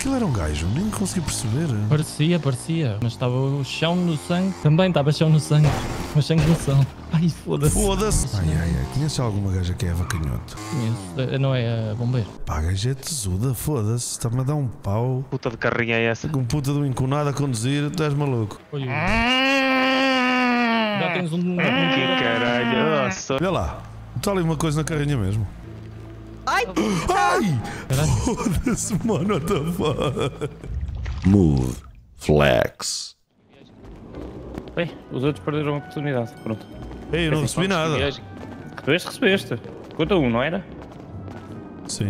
Aquilo era um gajo, nem consegui perceber. Parecia, mas estava o chão no sangue. Também estava chão no sangue, mas sangue no chão. Ai, foda-se. Foda-se. Ai. Conheces alguma gaja que é vacanhoto? Conheço, não é a bombeiro. Pá, a gaja é tesuda, foda-se. Está-me a dar um pau. Puta de carrinha é essa? Com puta do enconado a conduzir, tu és maluco. Olha, já tens um... Que caralho, nossa. Olha lá, está ali uma coisa na carrinha mesmo. Ai! Foda-se, mano, what the fuck? Move. Flex. Bem, os outros perderam a oportunidade. Pronto. Ei, eu não recebi nada. Tu recebeste. Conta um, não era? Sim.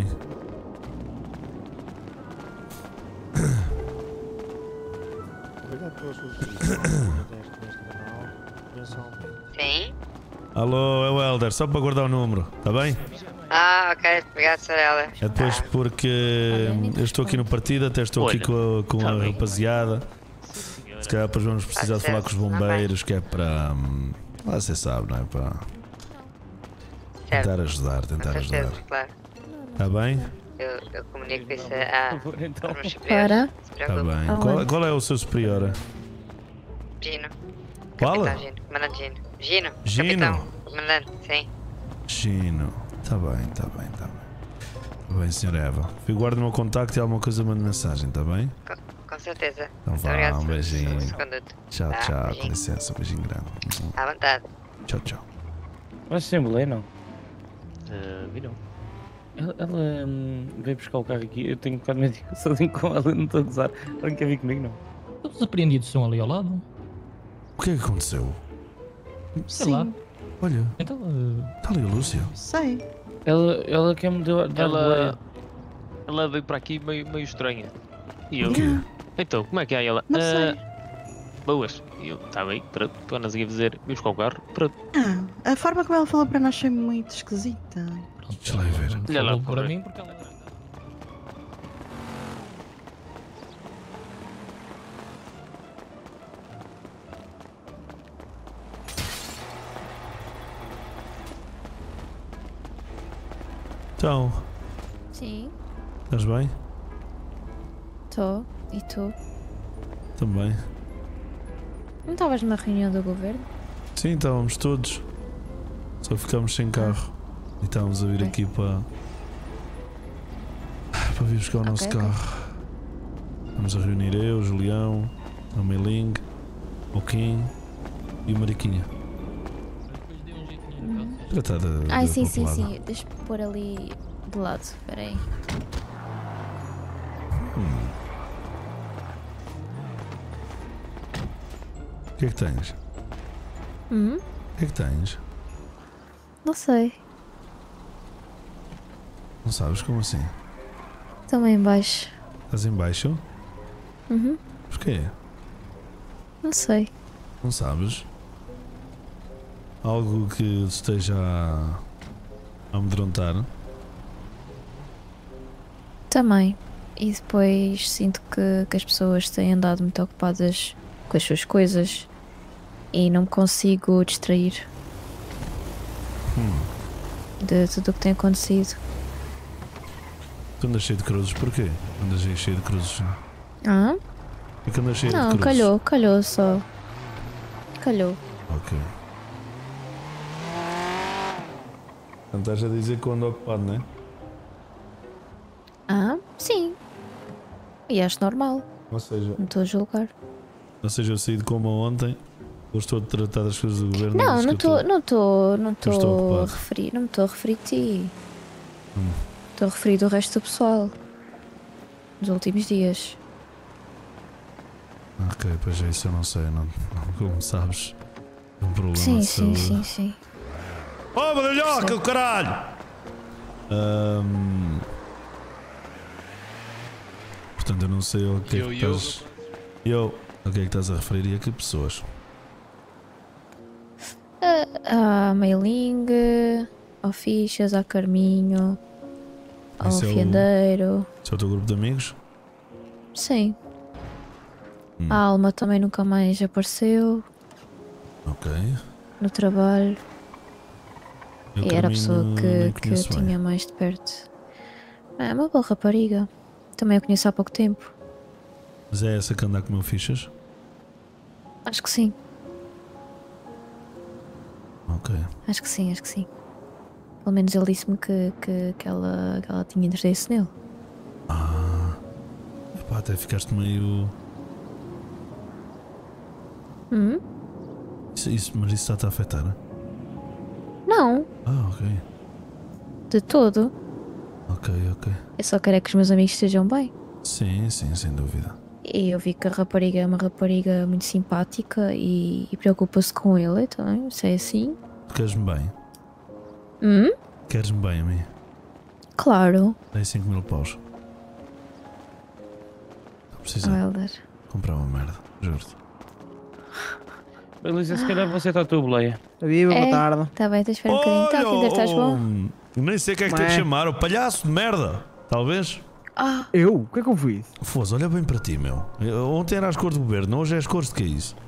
Sim? Alô, é o Helder, só para guardar o número, está bem? Ah, ok. Obrigado, Sorella. É depois porque eu estou aqui no partido, até estou aqui com a rapaziada. Se calhar depois vamos precisar de falar com os bombeiros, que é para... Lá você sabe, não é? Para tentar ajudar, Claro. Está bem? Eu comunico isso Então. aos meus superiores. Para. Está bem. Qual é o seu superior? Gino. Qual? Capitão Gino. Comandante Gino. Gino. Gino? Capitão. Comandante, sim. Gino. Está bem. Está bem, Sr. Eva. Guarde o meu contacto e alguma coisa mande mensagem, está bem? Com certeza. Então Muito vá, obrigado um beijinho. pelo seu conduto. Tchau, Tá, tchau. beijinho. Com licença, um beijinho grande. À vontade. Tchau. Mas sem boleia, não? Vi não. Ela veio buscar o carro aqui. Eu tenho um bocado de medo sozinho com ela. Não estou a gozar. Ela não quer vir comigo, não. Os apreendidos são ali ao lado? O que é que aconteceu? Sei lá. Olha, Então, está ali a Lúcia. Sei. Ela quer me dar boleia. Ela veio para aqui meio estranha. E eu? O quê? Então, como é que é ela? Não sei. Boas. E eu, está bem, pronto. Quando nós ia dizer, vim buscar o carro, pronto. A forma como ela falou para nós foi muito esquisita. Deixa lá ir ver. Olha lá, falou para porra. mim porque ela... Então, Sim, estás bem? estou. E tu? Também. Não estavas numa reunião do governo? Sim, estávamos todos. Só ficámos sem carro. E estávamos a vir Ok. aqui para vir buscar o nosso Ok. carro. Vamos a reunir eu, o Julião, o Meiling, o Kim e o Mariquinha. Tratar de Ai, sim, papelada. sim. Deixa-me pôr ali de lado. Espera aí. O que é que tens? O que é que tens? Não sei. Não sabes como assim? Também em baixo. Estás em baixo? Uhum. Porquê? Não sei. Não sabes? Algo que esteja a amedrontar? Também. E depois sinto que as pessoas têm andado muito ocupadas com as suas coisas e não me consigo distrair de tudo o que tem acontecido. Tu andas cheio de cruzes, porquê? Andas aí cheio de cruzes? Ah? É que andas cheio de Não, cruzes? calhou só. Calhou. Ok. Então estás a dizer que eu ando ocupado, não é? Ah, sim. E acho normal. Ou seja, Não estou a julgar. eu saí de coma ontem, ou estou a tratar das coisas do governo. Não, dizes não que eu estou estou a ocupado. referir, não me estou a referir a ti. Estou a referir do resto do pessoal. Nos últimos dias. Ok, pois é, isso eu não sei, não, como sabes, é um problema Sim, de sim, saúde. sim, sim. Oh, badalhoca, o caralho! Portanto, eu não sei o que é que estás... O que é que estás a referir e a que pessoas? A Meiling, ao Fichas, ao Carminho, ao Esse é o- Fiandeiro. Esse é o teu grupo de amigos? Sim. A Alma também nunca mais apareceu Ok. no trabalho. Eu E era a Carminho pessoa nem que eu conheço bem. tinha mais de perto. É uma boa rapariga. Também a conheço há pouco tempo. Mas é essa que anda a comer fichas? Acho que sim. Ok. Acho que sim, acho que sim. Pelo menos ele disse-me que ela tinha interesse nele. Epá, até ficaste meio... Mas isso está-te a afetar? Não, Ok. de todo. Ok. Eu só quero é que os meus amigos estejam bem. Sim, sem dúvida. E eu vi que a rapariga é uma rapariga muito simpática e preocupa-se com ele, então, se é assim. Tu queres-me bem? Queres-me bem a mim? Claro. Dei 5.000 paus. Não precisa Wilder. comprar uma merda, juro-te. Beleza, se calhar você está a tua boleia. Viva, boa É. tarde. Tá bem, espera um bocadinho. Tá, Kinder, estás bom? Nem sei o que é que tem de chamar, o palhaço de merda. Talvez? Eu? O que é que eu fiz? Foz, olha bem para ti, meu. Ontem era as cores do governo, hoje é as cores de que é isso?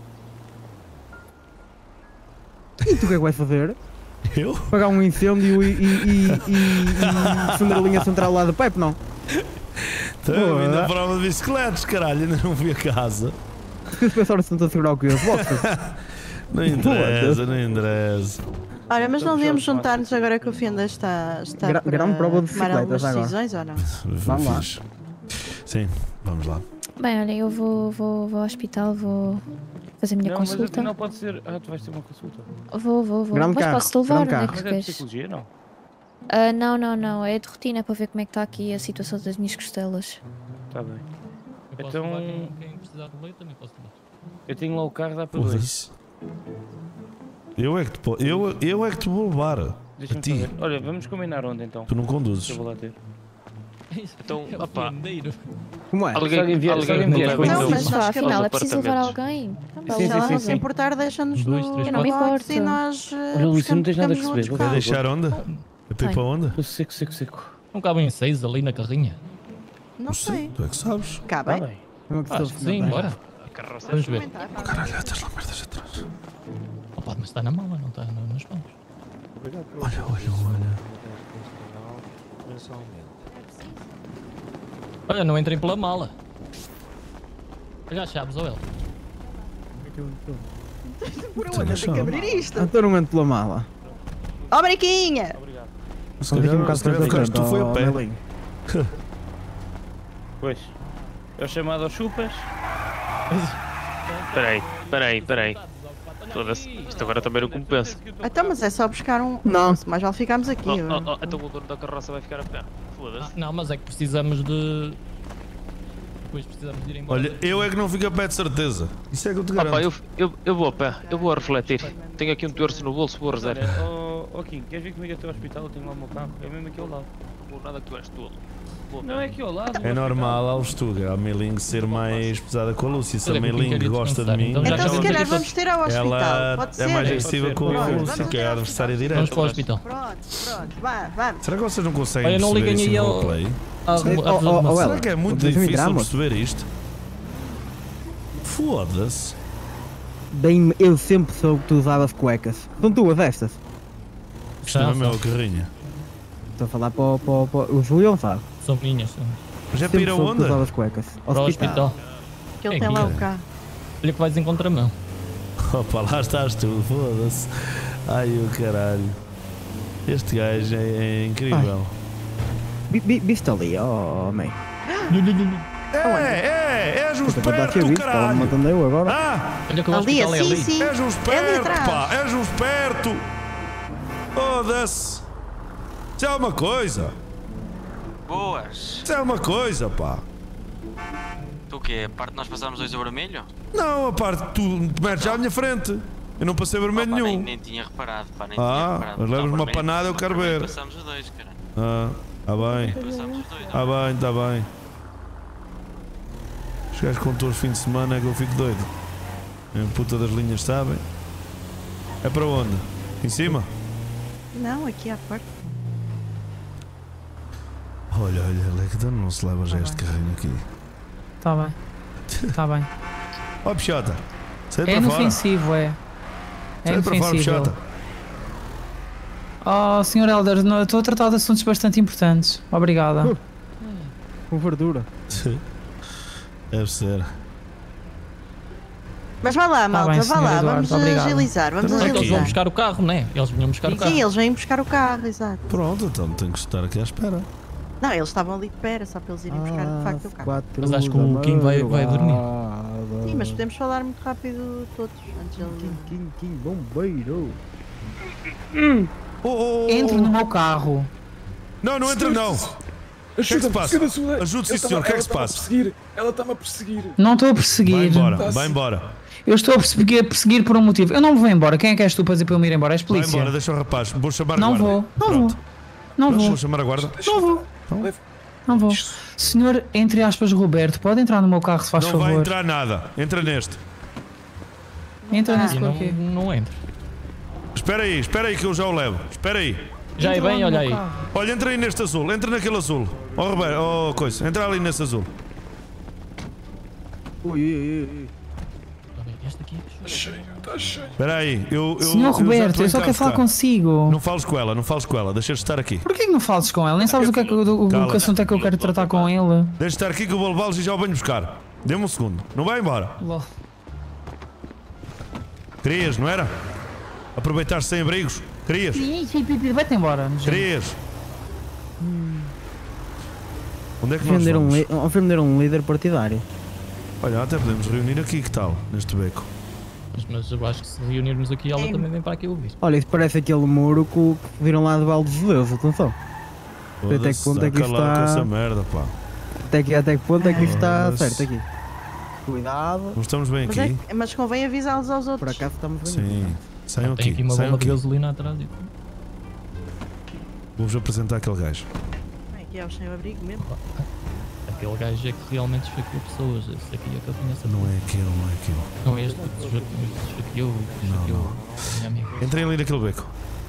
E tu o que é que vais fazer? Eu? Pagar um incêndio e defender a linha central lá do Pepe, não? Estou vindo à prova de bicicletas, caralho, ainda não fui a casa. Se os pensar se não te assegurar o que eu boxes. Não interessa, não interessa. Olha, mas não devíamos juntar-nos agora que o Fenda está para grande prova de tomar algumas bicicletas agora. decisões ou não? Vamos lá. Fixe. Sim, vamos lá. Bem, olha, eu vou ao hospital, vou fazer a minha Não, mas consulta. afinal pode ser... Ah, tu vais ter uma consulta. Vou. Grande Mas carro, posso-te levar, grande onde é carro. que Mas tu é de queres? psicologia, não? Não. É de rotina para ver como é que está aqui a situação das minhas costelas. Está bem. Eu posso Então- levar quem precisar de leite, também posso levar. Eu tenho lá o carro, dá para dois. Foda-se. Eu é que te vou levar. A Deixa-me ti. saber. Olha, vamos combinar onde então? Tu não conduzes. Eu vou lá ter. Então, É o opá. fazendeiro. Como é? Se alguém vier alguém me vier leva com então. Não, mas aos afinal é preciso levar apartamentos. alguém. Sim, Se ela sim, não sim. se importar, deixa-nos Dois, no três, Eu não me box importo. e nós Olha, Luís, não tens nada que ficamos se no ver. outro Vai carro. deixar onde? A pipa Tenho. onde? Estou seco. Não cabem 6 ali na carrinha? Não sei. Tu é que sabes. Cabe? Está bem. Acho que sim, bora. A carroça é Vamos ver. Oh, caralho, tens lá merdas atrás. Opa, mas está na mala, não está nas mãos. Olha. Olha, não entrem pela mala. Olha as chaves, ou ele. Por Tenho onde? Tem que chave. abrir isto. Então não entro pela mala. Ó, Mariquinha! Se calhar ficaste tu foi a pé. Pois. É o chamado aos chupas. Peraí. Foda-se. Isto agora também não compensa. Então, mas é só buscar um... Não. Mais vale ficarmos aqui. Então o dono da carroça vai ficar a pé. Foda-se. Não, mas é que precisamos de... Depois precisamos de ir embora. Olha, eu é que não fico a pé de certeza. Isso é que eu te Opa, garanto. eu vou a pé. Eu vou a refletir. Tenho aqui um terço no bolso, vou a reserva. Olha, Kim, queres vir comigo até ao hospital? Eu tenho lá o meu carro. É mesmo aqui ao lado. Não vou nada que tu és tolo. Vou a Não pé. é aqui ao lado. É normal a Lustuga, a Meiling ser mais pesada com a Lúcia. Se a Olha, que eu Meiling queria gosta de descansar, mim, então já Então, se vamos calhar aqui vamos ter ao hospital. ela Pode é ser? mais agressiva com Pronto, a vamos Lúcia, até que é ao adversária Vamos direta. para o hospital. Pronto. Vamos. Será que vocês não conseguem Olha, não perceber liguem isso aí no ao- roleplay? Ela, Será que é muito deixa-me difícil entrar, moço. perceber isto? Foda-se. Bem, eu sempre soube que tu usavas cuecas. São tuas estas. Isto não é meu carrinha. Estou a falar para o Julião, sabe? São minhas. São. Mas é para ir Sempre soube que tu aonde? usavas cuecas. Para o hospital. Que ele É tem lá aqui, o carro. Olha que vais em contramão. Opa, lá estás tu, foda-se. Ai o caralho. Este gajo é incrível. Viste ali, oh, mãe. És um Puta, para dar esperto, visto, estava caralho. matando eu agora. Ah, Olha que o Ali, hospital é assim, ali. sim. és um É ali esperto, atrás. pá, és um esperto. Foda-se. Isso é uma coisa. Boas! Isso é uma coisa, pá. Tu o quê? A parte de nós passarmos dois a vermelho? Não, a parte que tu te metes à minha frente. Eu não passei vermelho Opa, nenhum. nem tinha reparado, pá, nem tinha Ah, reparado. mas levas Não, uma vermelho, panada, eu quero vermelho ver. Passamos os dois, cara. Ah, tá bem. Passamos os dois. Tá bem, tá bem. Os gajos com todos os fins de semana é que eu fico doido. A puta das linhas, sabem? É para onde? Em cima? Não, aqui à porta. Olha, Lector, não se leva já este carrinho aqui. Tá bem. Tá bem. Ó, Pichota. Sai É para fora. inofensivo, é. É Sai para fora, inofensivo. Pichota. Oh, Sr. Helder, não, eu estou a tratar de assuntos bastante importantes. Obrigada. com verdura. Deve ser. Mas vá lá, malta, bem, vá lá, senhor vamos Eduardo, obrigado. agilizar, vamos Então não é Eles vão agilizar. buscar o carro, né? Eles vinham buscar o carro. Sim, eles vêm buscar o carro, exato. Pronto, então tenho que estar aqui à espera. Não, eles estavam ali de pera, só para eles irem buscar de facto o carro. Mas acho que o Kim vai dormir. Sim, mas podemos falar muito rápido todos, antes de ele... Kim, bombeiro. Entre no meu carro. Não, não entra não. O que é que se passa? Ajude, sim senhor, o que é que se passa? Ela está-me a perseguir. Não estou a perseguir. Vai embora. Eu estou a perseguir por um motivo. Eu não me vou embora. Quem é que és tu para dizer para eu me ir embora? És Vai polícia. embora, deixa o rapaz. Vou chamar a Não guarda. vou. Não vou. Não vou. Vou chamar a guarda. Não vou. Não vou. Senhor, entre aspas, Roberto, pode entrar no meu carro se faz Não favor. vai entrar nada. Entra neste. Entra nesse E não, porquê. não entra. Espera aí que eu já o levo. Espera aí. Já é Entra bem, lá no olha meu aí. carro. Olha, entra aí neste azul. Entra naquele azul. Ó Roberto, ó coisa. Entra ali nesse azul. Ui. Este aqui Está cheio, está cheio. Espera aí. Senhor Roberto, eu só quero falar consigo. Não fales com ela, não fales com ela. Deixa de estar aqui. Porquê que não falas com ela? Nem sabes o que, é que assunto é que eu quero tratar com ele. Deixa de estar aqui que eu vou levá-los e já o venho buscar. Dê-me um segundo. Não vai embora. Querias, não era? Aproveitar sem abrigos? Querias? Vai-te embora. Querias? Onde é que nós vamos? Vender um líder partidário. Olha, até podemos reunir aqui, que tal? Neste beco. Mas eu acho que se reunirmos aqui, ela também vem para aqui ouvir. Olha, isso parece aquele muro que viram lá de Val de Deus, atenção. Até que ponto é que isto Calado com está... essa merda, pá. Até que ponto é que isto está Mas- certo aqui. Cuidado. Não estamos bem Mas, aqui? mas convém avisá-los aos Por outros. acaso estamos bem. Sim. Saiam Tem aqui uma saiam bomba de aqui. gasolina atrás e Vou-vos apresentar aquele gajo. Aqui é o sem-abrigo mesmo. aquele gajo é que realmente esfaqueou pessoas. Esse aqui é que eu conheço. Não é aquele, não é aquele. Não é este que esfaqueou a minha amiga. Entrem ali naquele beco.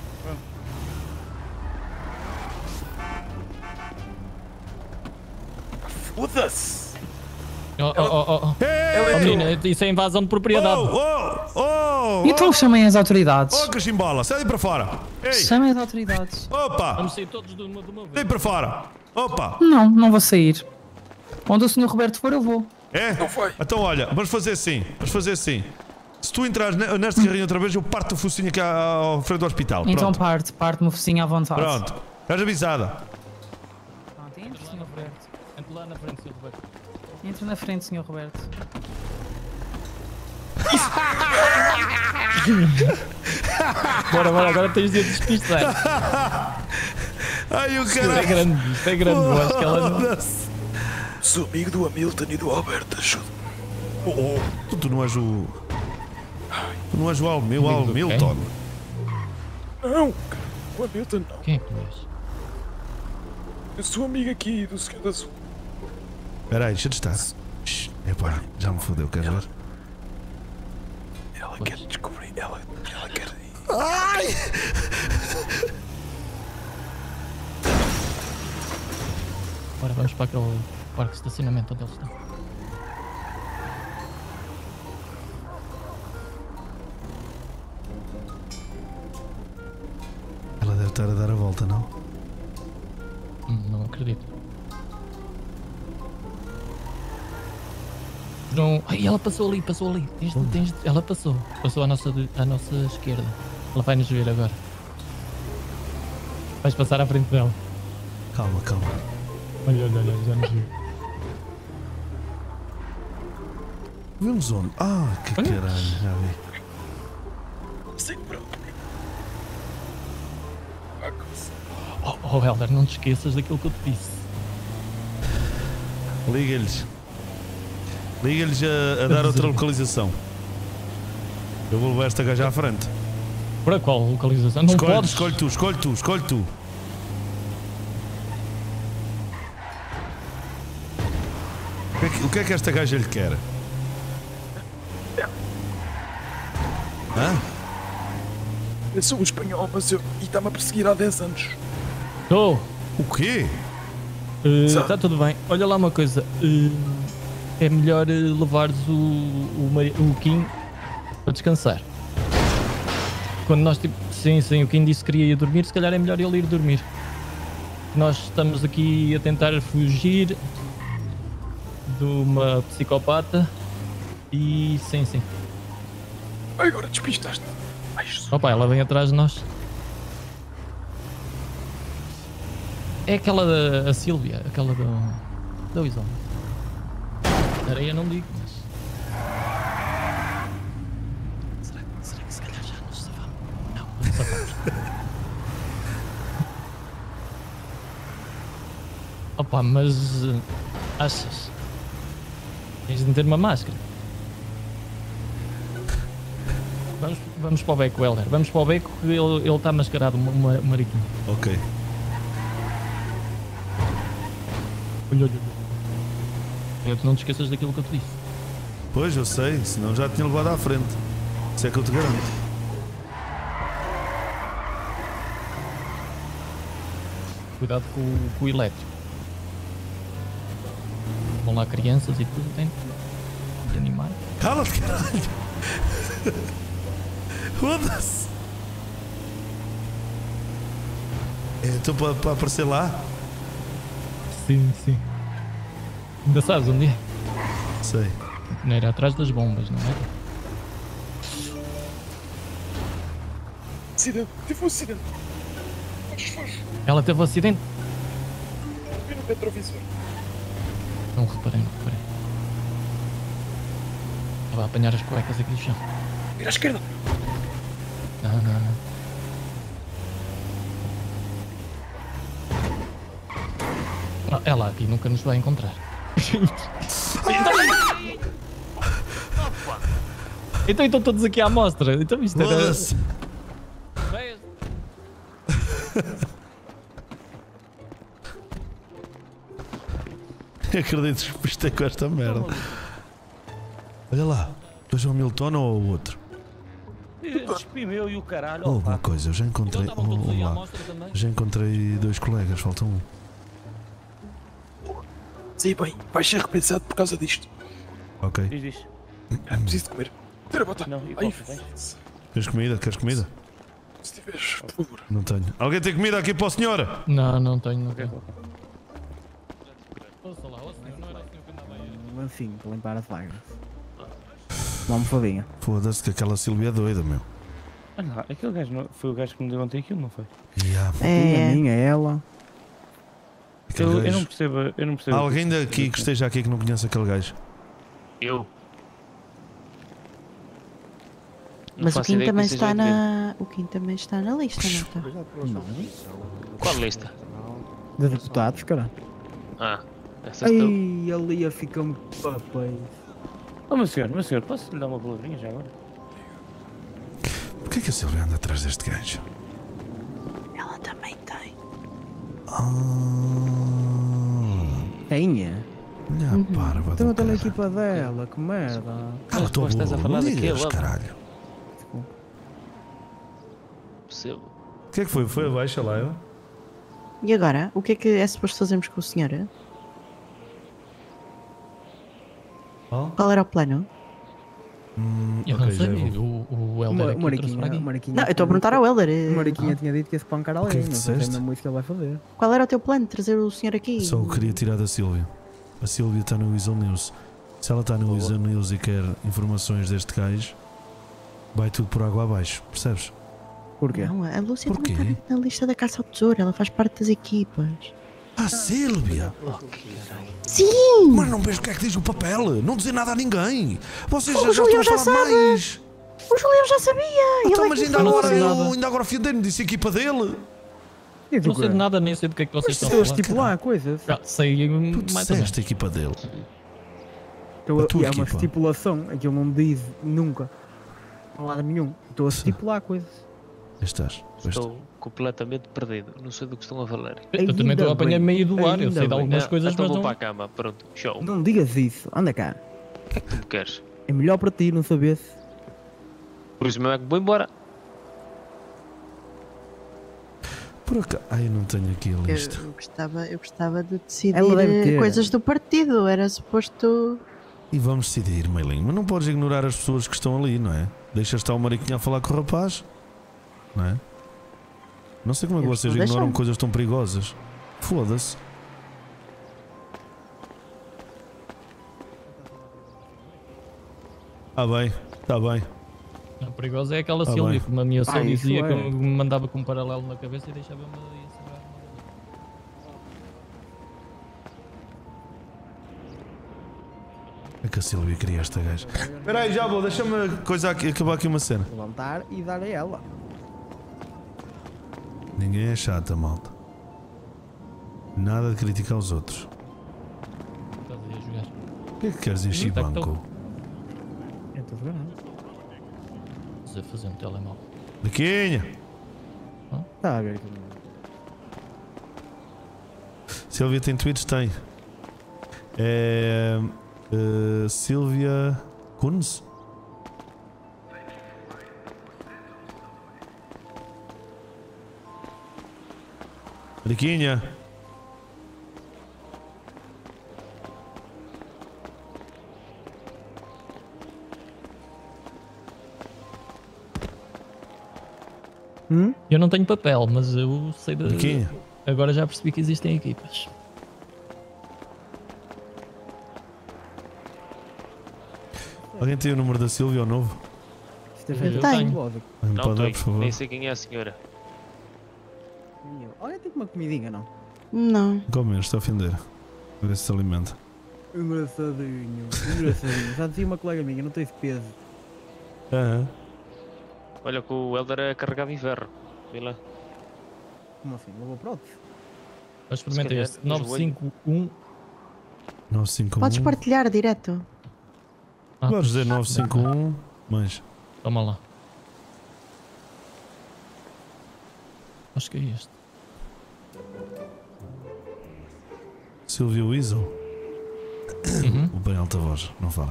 Foda-se! Menina, isso é invasão de propriedade. Então chamem as autoridades. Oh, cachimbola, sai daí para fora. Ei, Chamem as autoridades. opa, Vamos sair todos de uma vez. daí para fora. Opa. Não, não vou sair. Onde o senhor Roberto for, eu vou. É? Não foi. Então olha, vamos fazer assim. Vamos fazer assim. Se tu entrares neste carrinho outra vez, eu parto o focinho aqui ao frente do hospital. Então Pronto. parte-me o focinho à vontade. Pronto. Estás avisada. Entre, senhor Roberto. Entre lá na frente, Sr. Roberto. Entre na frente, senhor Roberto. Bora, agora tens de despistar. Ai, o Isto é caralho. grande, isto é grande. Eu acho que ela não... Foda-se. Sou amigo do Hamilton e do Alberto, ajuda. Tu não és o... Tu não és o Hamilton. Não, o Hamilton não. Quem é que tu és? Eu sou amigo aqui do Senhor da Azul. Espera aí, deixa de estar. Shhh, epá, já me fodeu, queres ver? Ela quer descobrir, ela quer... Ai! Bora, vamos para aquele parque de estacionamento onde eles estão. Ela deve estar a dar a volta, não? Não acredito. Não... Ai, ela passou ali. Ela passou à nossa esquerda. Ela vai nos ver agora. Vais passar à frente dela. Calma. Olha, já nos viu. Vimos onde? Ah, que caralho, já vi. Sim, pronto. Oh, Helder, não te esqueças daquilo que eu te disse. Liga-lhes. Liga-lhes a dar outra localização. Eu vou levar esta gaja à frente. Para qual localização? Não podes. Escolhe tu. O que é que esta gaja lhe quer? Hã? Eu sou um espanhol, mas eu... E está-me a perseguir há 10 anos. Estou. O quê? Está tudo bem. Olha lá uma coisa. É melhor levares o Kim para descansar. Quando nós tipo... Sim, o Kim disse que queria ir dormir, se calhar é melhor ele ir dormir. Nós estamos aqui a tentar fugir de uma psicopata e sim. Agora despistaste. Opa, ela vem atrás de nós. É aquela da Sílvia, aquela da Wizon. Areia não digo, mas... Será que se calhar já nos safamos? Não safamos. Opa, mas... achas? Tens de meter uma máscara. Vamos para o beco, Helder. Vamos para o beco que ele está mascarado, mariquinho. Ok. Olha. Tu não te esqueças daquilo que eu te disse. Pois, eu sei, senão já tinha levado à frente. Isso é que eu te garanto. Cuidado com o elétrico. Vão lá crianças e tudo, tem de animar. Cala-te, caralho! Foda-se! Estou para aparecer lá? Sim. Ainda sabes onde é? Sei. Não era atrás das bombas, não era? Acidente, teve um acidente. Ela teve um acidente? Vi no retrovisor. Não reparei. Estava a apanhar as cuecas aqui no chão. Vira à esquerda. Não. Ela aqui nunca nos vai encontrar. Então estão todos aqui à amostra. Então isto era... Acredito que isto é com esta merda. Olha lá, hoje é o Milton ou o outro? Espimeu e o caralho. Oh, uma coisa, eu já encontrei. Já encontrei 2 colegas, falta um. Sim, bem, vais ser recompensado por causa disto. Ok. Diz. Preciso de comer. Tira a bota. Não, Ai, Queres comida? Queres comida? se tiveres, por favor. Não tenho. Alguém tem comida aqui para o senhor? Não tenho. Enfim, para limpar as vagas. Uma almofadinha. Foda-se que aquela Silvia é doida, meu. Olha lá, aquele gajo não, foi o gajo que me deu ontem aquilo, não foi? É a minha, é ela. Eu não percebo. Há alguém daqui que esteja aqui que não conhece aquele gajo? Eu. Mas o Kim também está na. O Kim também está na lista, não está? Não. Qual lista? De deputados, cara. Essa Ai, ali fica-me papéis. Oh, meu senhor, posso lhe dar uma palavrinha já agora? Porquê que a Silvia anda atrás deste gajo? Ela também tem. Tenha? Minha parva. Então eu estou na equipa dela, que merda. Cala a tua boca, não digas, caralho. Percebo. O que é que foi? Foi abaixo lá, eu? E agora? O que é que é suposto fazermos com o senhor? Qual era o plano? Eu não sei, o Helder aqui trouxe para aqui. Não, eu estou a perguntar ao Helder. O Mariquinha tinha dito que ia se pancar alguém, que não sei disseste? mesmo isso que ele vai fazer. Qual era o teu plano de trazer o senhor aqui? Só o queria tirar da Silvia. A Silvia está no Weasel News. Se ela está no Weasel News e quer informações deste gajo, vai tudo por água abaixo, percebes? Porquê? Não, a Lúcia também está na lista da caça ao tesouro, ela faz parte das equipas. Ah, Silvia! Sim! Mas não vejo o que é que diz o papel, não dizer nada a ninguém. Vocês O já Julião estão a já falar sabe. mais. O Julião já sabia! Então, Ele é mas que ainda falou. agora ofendei-me, disse a equipa dele. Não sei de nada, nem sei do que é que vocês estão a Estou a falar. estipular coisas. Sei Tu mais ou menos. disseste a equipa dele. Estou A tua é uma equipa. estipulação, aquilo não diz nunca. Não há lado nenhum. Estou a estipular coisas. Estás. Estou completamente perdido. Não sei do que estão a falar. Eu também estou a apanhar meio do ar, eu sei de algumas coisas, então mas vou não... para a cama. Pronto, show. Não digas isso, anda cá. O que é que tu me queres? É melhor para ti não saber se. Por isso mesmo é que vou embora. Por acaso. Ai, eu não tenho aqui a lista. Eu gostava de decidir Ela deve ter. coisas do partido, era suposto. E vamos decidir, Meilinho. Mas não podes ignorar as pessoas que estão ali, não é? Deixa estar o Mariquinha a falar com o rapaz. Não é? Não sei como é que Eu vocês estou ignoram deixando. coisas tão perigosas. Foda-se. Está bem, está bem. A perigosa é aquela Tá Silvia bem. que me ameaçou, dizia isso que é. me mandava com um paralelo na cabeça e deixava-me ir segurar. É que a Silvia queria esta gaja. Espera aí, já vou, deixa-me acabar aqui uma cena. Levantar e dar a ela. Ninguém é chata, malta. Nada de criticar os outros. Estás aí a jogar. O que é que queres encher Tá que banco? Eu estou a jogar nada. Estás a fazer um telemóvel. Biquinha! Está a ver. Silvia tem tweets? Tem. É. Silvia Kunz? Mariquinha! Eu não tenho papel, mas eu sei de. Biquinha! Agora já percebi que existem equipas. Alguém tem o número da Silvia ou novo? Eu Tenho. Alguém Não pode dar, tenho, por favor? nem sei quem é a senhora. Olha, tem uma comidinha, não? Não. Come, está a ofender. A ver se se alimenta. Engraçadinho, engraçadinho. Já dizia uma colega minha, não tens peso. Aham. Olha que o Helder é carregado em ferro. Vê lá. Como assim? Levou prótese? Mas experimenta calhar, este. no joelho. 951. 951. Podes partilhar direto. Podes dizer 951, mas. Toma lá. Acho que é este. Silvia Weasel? Uhum. O bem alta voz, não falem.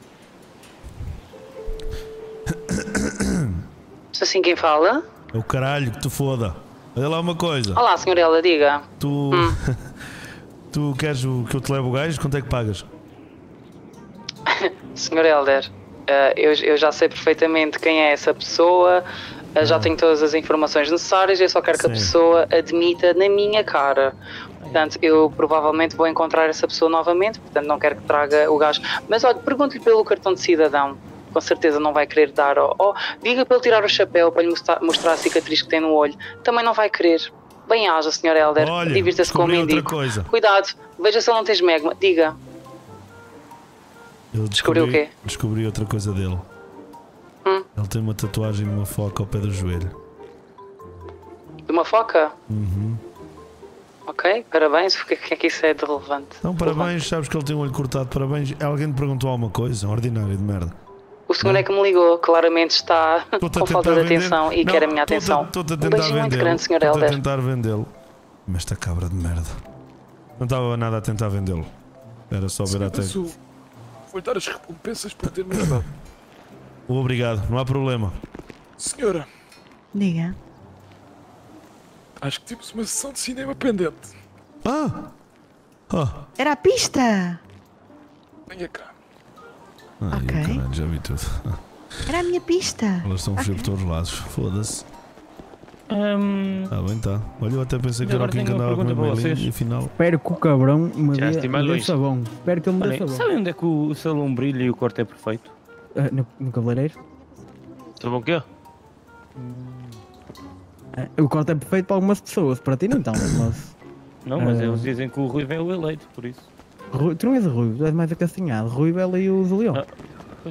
Se assim quem fala? É o caralho que tu foda. Olha lá uma coisa. Olá, senhorela, diga. Tu. Tu queres que eu te leve o gajo? Quanto é que pagas? Senhor Helder, eu já sei perfeitamente quem é essa pessoa, já tenho todas as informações necessárias, eu só quero que a Sim. pessoa admita na minha cara. Portanto, eu provavelmente vou encontrar essa pessoa novamente, portanto não quero que traga o gajo. Mas olha, pergunte-lhe pelo cartão de cidadão. Com certeza não vai querer dar. Diga para ele tirar o chapéu para lhe mostrar a cicatriz que tem no olho. Também não vai querer. Bem-haja, Sr. Helder. Olha, Divirta-se com o descobri outra mendigo. coisa. Cuidado, veja se ele não tem esmegma. Diga. Eu Descobriu o quê? Descobri outra coisa dele. Ele tem uma tatuagem de uma foca ao pé do joelho. De uma foca? Uhum. Ok, parabéns. O que é que isso é de relevante? Então, parabéns, sabes que ele tem o olho cortado, parabéns. Alguém te perguntou alguma coisa? Ordinário de merda. O senhor é que me ligou, claramente está com falta de atenção e quer a minha atenção. Estou-te a Um tentar beijinho muito vendê-lo. grande, Sr. Estou-te a Helder. tentar vendê-lo. Mas esta cabra de merda. Não estava nada a tentar vendê-lo. Era só ver até. Vou dar as recompensas por ter-me ajudado. Obrigado, não há problema. Senhora, Diga. acho que temos uma sessão de cinema pendente. Era a pista! Venha cá. Ai, Ok. caralho, já vi tudo. Era a minha pista! Elas estão a fugir por todos os lados. Foda-se. Bem, tá. Olha, eu até pensei que era o Kim que andava com o e afinal. Espero que o cabrão me Já dê estive mais longe. sabão. Espero que ele me dê Olha, sabão. sabe onde é que o salão brilha e o corte é perfeito? No cabeleireiro? Sabão o quê? O corte é perfeito para algumas pessoas, para ti não então, mas... Não, mas eles dizem que o Ruivo é o eleito, por isso. Tu não és ruivo, tu és mais acastanhado. Ruivo é ali o do leão. Pois.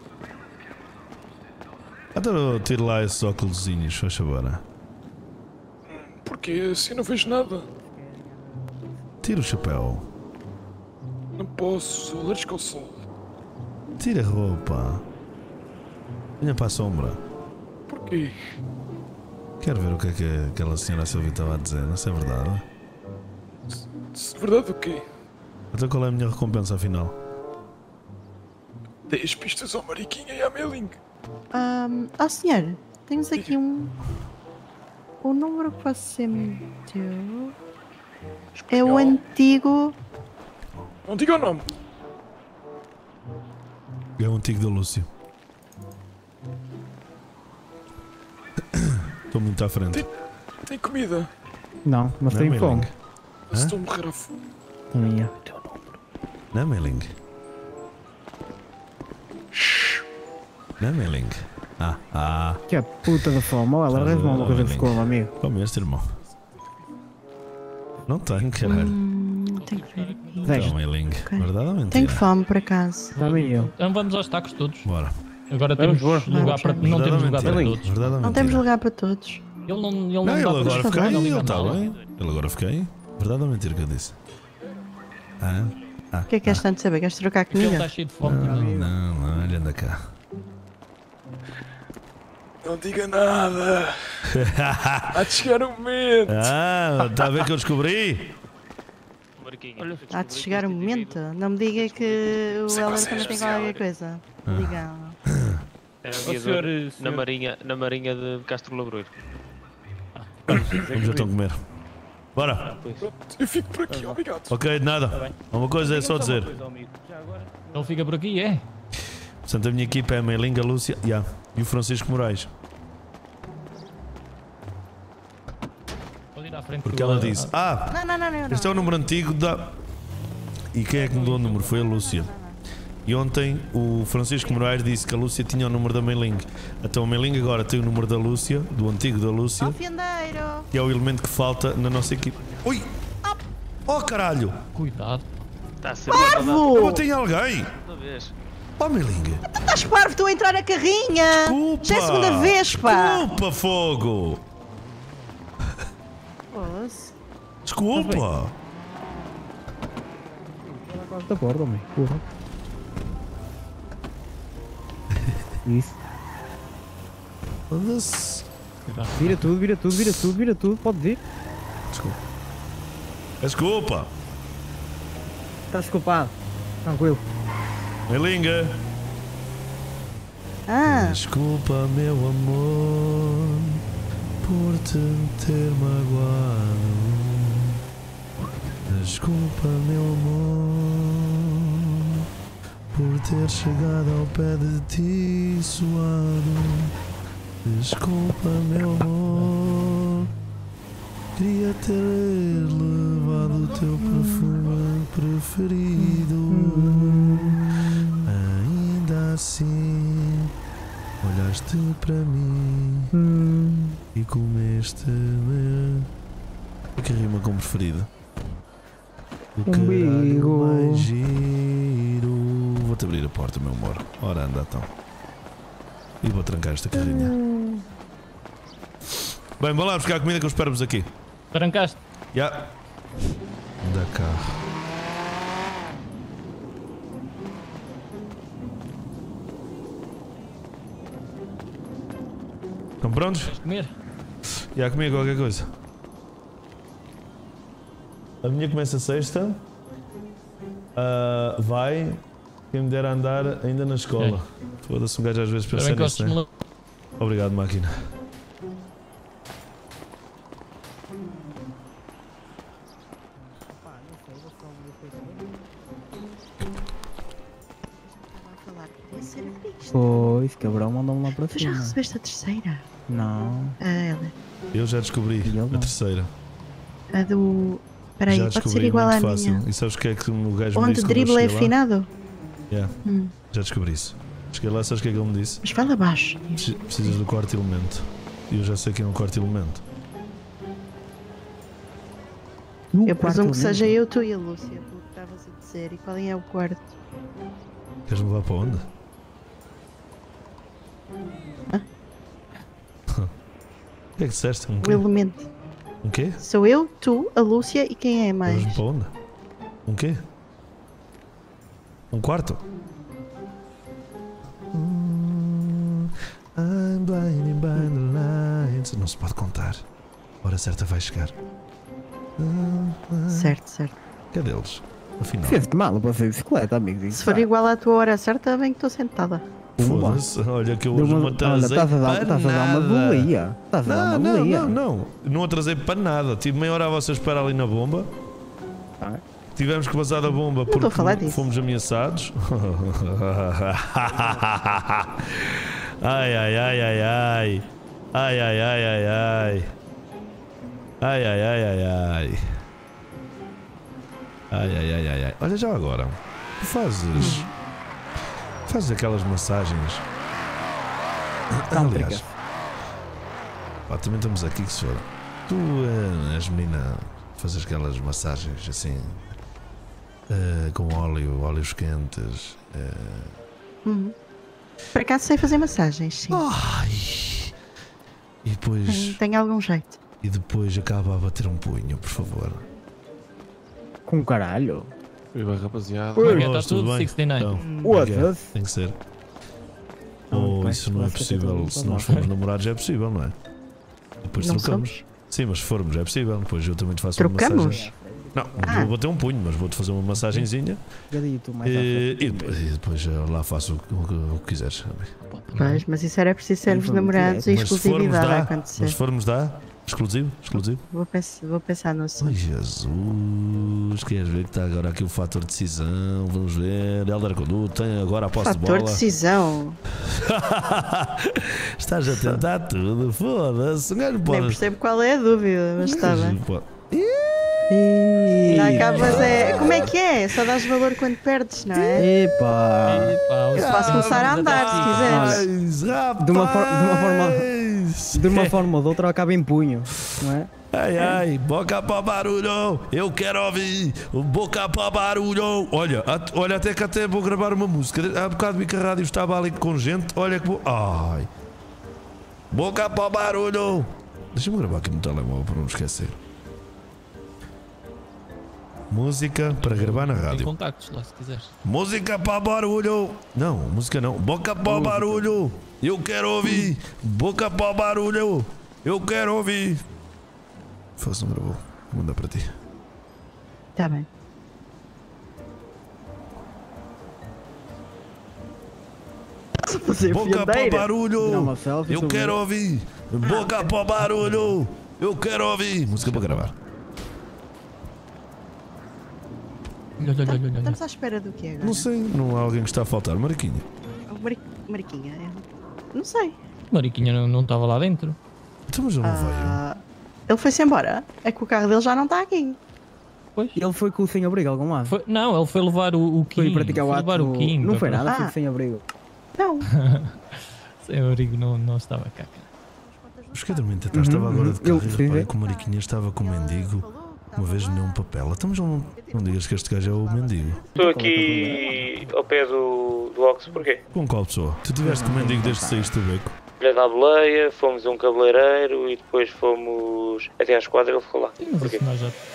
Então tira lá esses óculosinhos, faz favor. Porque assim não vejo nada. Tira o chapéu. Não posso, sou alérgico ao sol. Tira a roupa. Venha para a sombra. Porquê? Quero ver o que é que aquela senhora Silvia estava a dizer, não sei se é verdade. Verdade o quê? Então qual é a minha recompensa afinal? 10 pistas ao Mariquinha e à Meling. Senhor, temos aqui o número que você me deu. É o antigo. Não diga o nome. É o antigo da Lúcio. Estou muito à frente. Tem comida. Não, mas Não, tenho Meiling. fome. Mas estou a morrer à fome. Também é. Não, Meiling? Não é Meiling? Que é puta da fome. Olha, leva-me uma coisa que se coma, amigo. Come este, irmão. Não tenho, caralho. Tem que ver aqui. Então, Meiling. Verdade ou mentira? Tenho fome, por acaso. Também eu. Então vamos aos tacos todos. Bora. Agora temos lugar para... Não temos lugar para todos. Verdade ou Não temos lugar para todos. Ele não Não, ele agora fica aí, ele está está bem. Ele agora fica aí. Verdade ou mentira que eu disse? O que é que és tanto saber? Queres trocar Porque ele comigo? está cheio de fome. Não, olha, anda cá. Não diga nada. Há de chegar o momento. Está a ver que eu descobri? Há de chegar o momento. Não me diga que o Heller também tem qualquer coisa. Legal. É aviador na marinha de Castro Labroiro. Vamos então comer. Bora. Eu fico por aqui, obrigado. Ok, de nada. Uma coisa é só dizer. Ele fica por aqui, é? Portanto, a minha equipa é a Meiling, a Lúcia e o Francisco Moraes. Pode ir à frente. Porque ela disse: Não. este é o número antigo da. E quem é que mudou o número? Foi a Lúcia. E ontem o Francisco Moraes disse que a Lúcia tinha o número da Meiling. Então a Meiling agora tem o número da Lúcia, do antigo da Lúcia, que é o elemento que falta na nossa equipe. Ui! Oh caralho! Cuidado. Está a ser Parvo! Eu bati em alguém! Oh Meiling! Estás parvo, estou a entrar na carrinha! Desculpa! Já é a segunda vez, pá! Desculpa, fogo! Desculpa! Quase da borda, homem. Porra. Isso. Foda-se. Vira tudo. Pode vir. Desculpa. Desculpa! Está desculpado. Tranquilo. Meilinga! Desculpa, meu amor, por te ter magoado. Desculpa, meu amor, por ter chegado ao pé de ti suado. Desculpa, meu amor, queria ter levado o teu perfume preferido. Ainda assim, olhaste para mim e comeste-me. O que rima com preferido? O caralho mais giro. Vou-te abrir a porta, meu amor. Ora, anda então. E vou trancar esta carrinha. Bem, vamos lá buscar a comida que eu espero-vos aqui. Trancaste? Já. Da carro. Estão prontos? Queres comer? Já comi qualquer coisa. A minha começa sexta. Vai. Quem me dera andar ainda na escola. Foda-se, um gajo às vezes pensa nisso, né? Obrigado, máquina. Pois, cabrão, mandou-me lá para Tu já cima. recebeste a terceira? Não. Ela. Eu já descobri a terceira. A do... Peraí, Já pode ser descobri, igual à muito fácil. minha. E sabes o que é que o gajo me Onde disse? o drible é quando eu cheguei lá? afinado? Yeah. Já descobri isso. Cheguei lá, sabes o que é que ele me disse? Mas fala baixo. Precisas do quarto elemento. E eu já sei que é um quarto elemento. Eu presumo que seja eu, tu e a Lúcia, pelo que estavas a dizer. E qual é o quarto? Queres-me levar para onde? O que é que disseste? O elemento. Um quê? Sou eu, tu, a Lúcia e quem é mais? Queres-me para onde? Um quê? Um quarto? I'm blinded by the lights. Não se pode contar. A hora certa vai chegar. Certo. Cadê eles? Afinal. Fez-te mal para fazer bicicleta, amigo. Se for igual à tua hora certa, bem que estou sentada. Foda-se, olha que eu hoje não atrasei para nada. Estás a dar uma bolia. Não atrasei para nada. Tive meia hora a vossa espera ali na bomba. Tivemos que vazar da bomba porque fomos ameaçados. Ai. Olha já agora. Tu fazes aquelas massagens Aliás, pá, também estamos aqui que se for. Tu és menina, fazes aquelas massagens assim, com óleos quentes. Por acaso sei fazer massagens, sim. Ai. E depois. Tem algum jeito. E depois acaba a bater um punho, por favor. Com caralho. Viva, rapaziada. Está tudo 69. Então, tem que ser. Ou isso não é possível. Se nós formos namorados, é possível, não é? Depois não trocamos. Somos? Sim, mas se formos, é possível. Depois eu também te faço Trocamos? uma massagem. Não, vou bater um punho, mas vou-te fazer uma massagenzinha. E depois lá faço o que quiseres. Pois, mas isso era preciso sermos namorados e exclusividade a acontecer. Mas se formos dá, exclusivo? Vou pensar no assunto. Ai Jesus, queres ver que está agora aqui o fator de decisão? Vamos ver. Helder Condu tem agora a posse de bola. Fator de decisão. Estás a tentar tudo, foda-se. Nem percebo qual é a dúvida, mas está bem. Acabas como é que é? Só dás valor quando perdes, não é? Eu posso começar a andar se quiseres. De uma forma ou de outra acaba em punho, não é? Ai, boca para barulho, eu quero ouvir, boca para barulho. Olha, até que até vou gravar uma música. Há bocado vi que a rádio estava ali com gente. Olha que ai, boca para barulho. Deixa-me gravar aqui no telemóvel para não esquecer. Música para gravar na rádio. Tem contactos lá se quiseres. Música para barulho. Não, música não. Boca para barulho. Eu quero ouvir. Boca para barulho. Eu quero ouvir. Faça um gravou. Vou mandar para ti. Tá bem. Boca para barulho. Eu quero ouvir. Boca para barulho. Eu quero ouvir. Música para gravar. Estamos à espera do que agora? Não sei, não há alguém que está a faltar. Mariquinha. Mariquinha? Não sei. Mariquinha não estava lá dentro. Então, mas ele não veio. Ele foi-se embora. É que o carro dele já não está aqui. Pois. Ele foi com o sem-abrigo a algum lado? Não, ele foi levar o Kim. Foi praticar o ato. Não foi nada, foi sem-abrigo. Não. Sem-abrigo não estava cá. Os que dormem tentar estava agora de carro e reparei que o Mariquinha estava com o mendigo. Uma vez nem um papel. Então, mas não digas que este gajo é o mendigo. Estou aqui ao pé do Ox, porquê? Com qual pessoa? Tu tiveste com o mendigo desde que saíste do beco? Olhei da boleia, fomos a um cabeleireiro e depois fomos até à esquadra e ele ficou lá. Sim, mas isso nós já